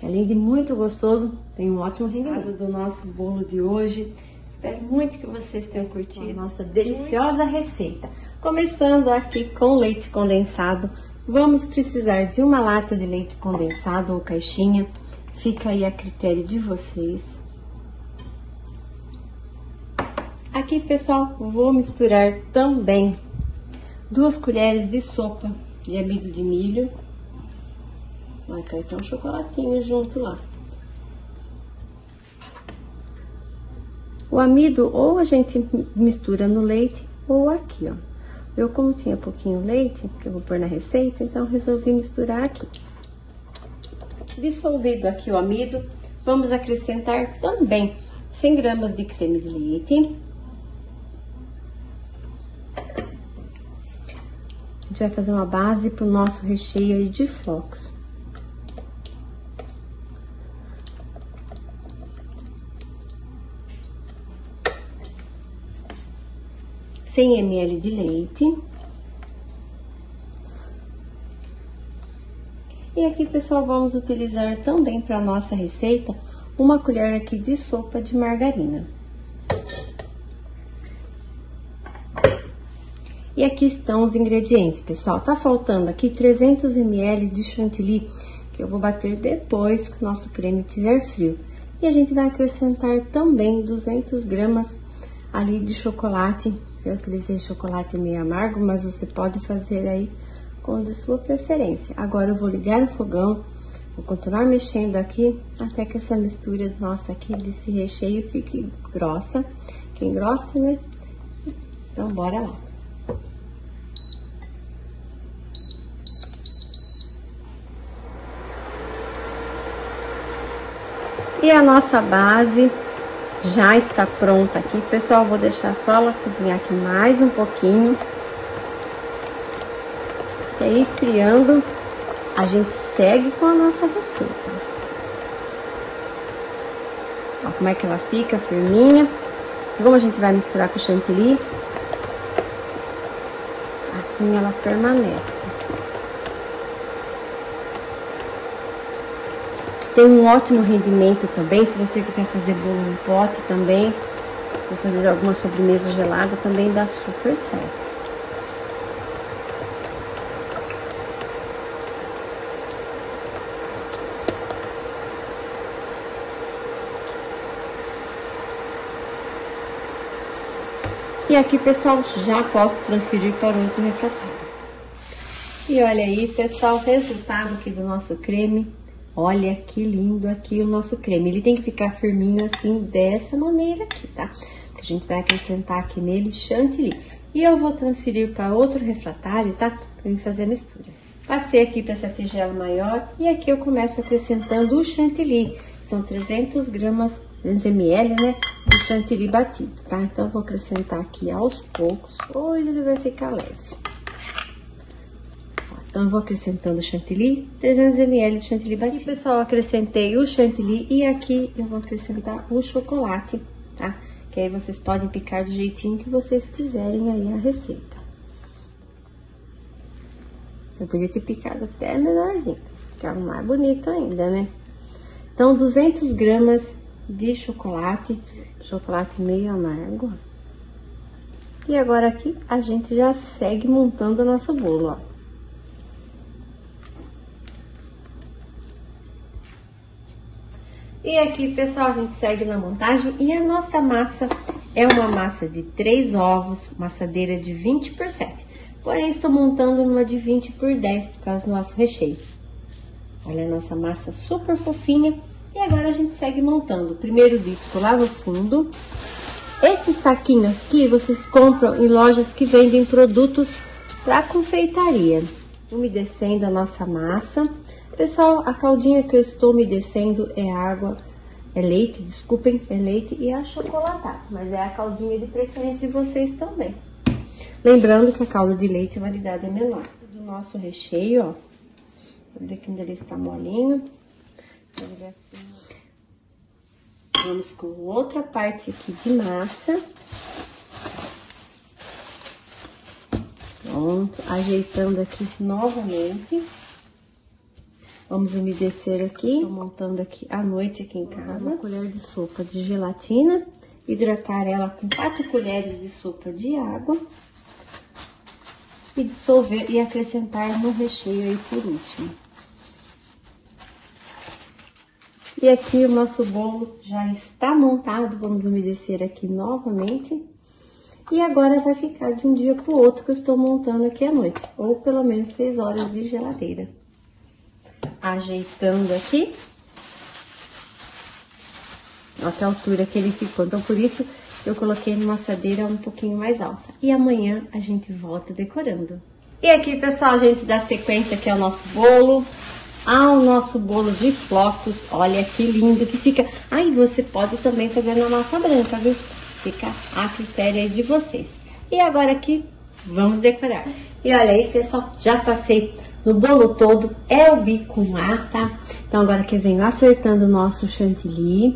que além de muito gostoso, tem um ótimo rendimento do nosso bolo de hoje. Espero muito que vocês tenham curtido a nossa deliciosa receita. Começando aqui com leite condensado, vamos precisar de uma lata de leite condensado ou caixinha, fica aí a critério de vocês. Aqui, pessoal, vou misturar também 2 colheres de sopa de amido de milho. Vai cair até um chocolatinho junto lá. O amido ou a gente mistura no leite ou aqui, ó. Eu, como tinha pouquinho leite, que eu vou pôr na receita, então resolvi misturar aqui. Dissolvido aqui o amido, vamos acrescentar também 100 gramas de creme de leite. A gente vai fazer uma base para o nosso recheio aí de flocos. Cem ml de leite. E aqui, pessoal, vamos utilizar também para nossa receita uma colher aqui de sopa de margarina. E aqui estão os ingredientes, pessoal. Tá faltando aqui 300 ml de chantilly, que eu vou bater depois que o nosso creme estiver frio. E a gente vai acrescentar também 200 gramas ali de chocolate. Eu utilizei chocolate meio amargo, mas você pode fazer aí com de sua preferência. Agora eu vou ligar o fogão, vou continuar mexendo aqui até que essa mistura nossa aqui desse recheio fique grossa. Que engrossa, né? Então, bora lá. E a nossa base já está pronta aqui, pessoal. Vou deixar só ela cozinhar aqui mais um pouquinho. E aí, esfriando, a gente segue com a nossa receita. Ó, como é que ela fica, firminha. Como a gente vai misturar com o chantilly, assim ela permanece. Tem um ótimo rendimento também, se você quiser fazer bolo no pote também, ou fazer alguma sobremesa gelada, também dá super certo. E aqui, pessoal, já posso transferir para outro refratário. E olha aí, pessoal, o resultado aqui do nosso creme. Olha que lindo aqui o nosso creme. Ele tem que ficar firminho assim, dessa maneira aqui, tá? Porque a gente vai acrescentar aqui nele chantilly. E eu vou transferir para outro refratário, tá? Para mim fazer a mistura. Passei aqui para essa tigela maior e aqui eu começo acrescentando o chantilly. São 300 gramas, 300 ml, né? De chantilly batido, tá? Então, eu vou acrescentar aqui aos poucos. Hoje ele vai ficar leve. Então, eu vou acrescentando o chantilly, 300 ml de chantilly batido. E, pessoal, acrescentei o chantilly e aqui eu vou acrescentar o chocolate, tá? Que aí vocês podem picar do jeitinho que vocês quiserem aí a receita. Eu podia ter picado até menorzinho, ficava mais bonito ainda, né? Então, 200 gramas de chocolate meio amargo. E agora aqui a gente já segue montando o nosso bolo, ó. E aqui, pessoal, a gente segue na montagem e a nossa massa é uma massa de 3 ovos, massadeira de 20%. Porém, estou montando numa de 20×10 por causa do nosso recheio. Olha a nossa massa super fofinha. E agora a gente segue montando. Primeiro disco lá no fundo. Esse saquinho aqui vocês compram em lojas que vendem produtos para confeitaria. Umedecendo a nossa massa. Pessoal, a caldinha que eu estou umedecendo é água, é leite, desculpem, é leite e achocolatado, mas é a caldinha de preferência de vocês também. Lembrando que a calda de leite, a validade é menor. Do nosso recheio, ó, olha que ainda ele está molinho. Vamos com outra parte aqui de massa. Pronto, ajeitando aqui novamente. Vamos umedecer aqui. Estou montando aqui à noite aqui em casa. Uma colher de sopa de gelatina. Hidratar ela com 4 colheres de sopa de água. E dissolver e acrescentar no recheio aí por último. E aqui o nosso bolo já está montado. Vamos umedecer aqui novamente. E agora vai ficar de um dia para o outro que eu estou montando aqui à noite. Ou pelo menos 6 horas de geladeira. Ajeitando aqui. Olha a altura que ele ficou. Então, por isso, eu coloquei numa assadeira um pouquinho mais alta. E amanhã a gente volta decorando. E aqui, pessoal, a gente dá sequência aqui ao nosso bolo. Ao nosso bolo de flocos. Olha que lindo que fica. Aí, você pode também fazer na massa branca, viu? Fica a critério aí de vocês. E agora aqui, vamos decorar. E olha aí, pessoal, já passei no bolo todo. É o bico com A, tá? Então, agora que eu venho acertando o nosso chantilly.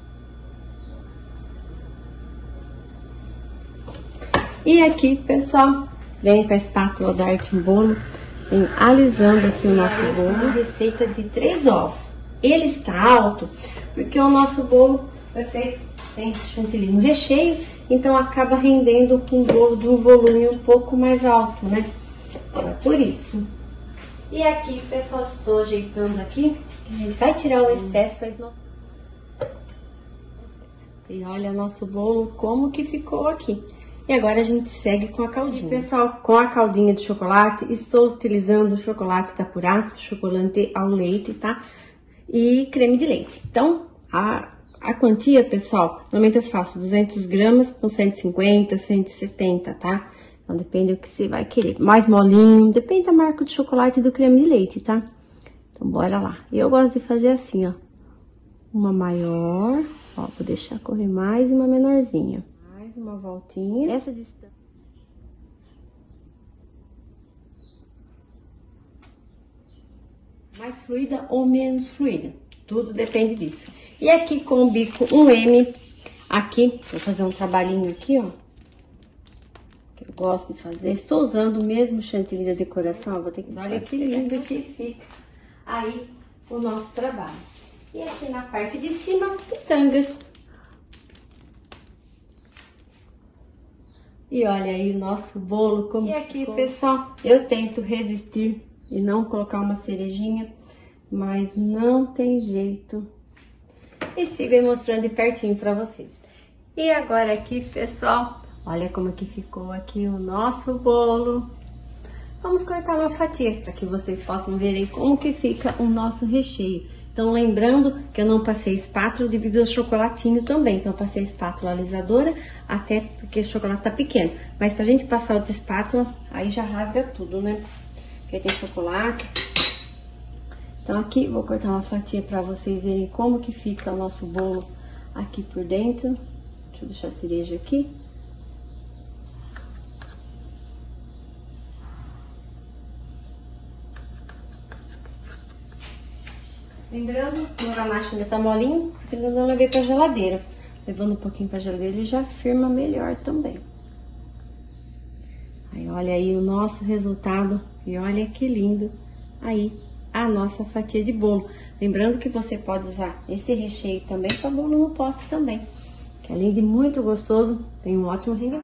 E aqui, pessoal, venho com a espátula da Arte em Bolo, venho alisando aqui o nosso bolo. Receita de 3 ovos. Ele está alto porque o nosso bolo foi feito, tem chantilly no recheio, então acaba rendendo com o bolo de um volume um pouco mais alto, né? Então é por isso. E aqui, pessoal, estou ajeitando aqui, a gente vai tirar o excesso aí do nosso... E olha nosso bolo como que ficou aqui. E agora a gente segue com a caldinha. E, pessoal, com a caldinha de chocolate, estou utilizando o chocolate da Purato, chocolate ao leite, tá? E creme de leite. Então, a quantia, pessoal, normalmente eu faço 200 gramas com 150, 170, tá? Então, depende do que você vai querer. Mais molinho, depende da marca de chocolate e do creme de leite, tá? Então, bora lá. Eu gosto de fazer assim, ó. Uma maior, ó, vou deixar correr mais e uma menorzinha. Uma voltinha. Essa distância. Mais fluida ou menos fluida. Tudo depende disso. E aqui com o bico 1M. Aqui, vou fazer um trabalhinho aqui, ó. Que eu gosto de fazer. Estou usando o mesmo chantilly da decoração. Vou ter que... Olha que lindo que fica aí o nosso trabalho. E aqui na parte de cima, pitangas. E olha aí o nosso bolo como... E aqui, pessoal, eu tento resistir e não colocar uma cerejinha, mas não tem jeito. E sigo aí mostrando de pertinho pra vocês. E agora aqui, pessoal, olha como que ficou aqui o nosso bolo. Vamos cortar uma fatia para que vocês possam ver aí como que fica o nosso recheio. Então, lembrando que eu não passei espátula devido ao chocolatinho também. Então, eu passei a espátula alisadora, até porque o chocolate tá pequeno. Mas pra gente passar outra espátula, aí já rasga tudo, né? Porque aí tem chocolate. Então, aqui, vou cortar uma fatia pra vocês verem como que fica o nosso bolo aqui por dentro. Deixa eu deixar a cereja aqui. Lembrando que o ganache ainda tá molinho, ainda não levei pra geladeira. Levando um pouquinho pra geladeira, ele já firma melhor também. Aí, olha aí o nosso resultado. E olha que lindo aí a nossa fatia de bolo. Lembrando que você pode usar esse recheio também para bolo no pote também. Que além de muito gostoso, tem um ótimo rendimento.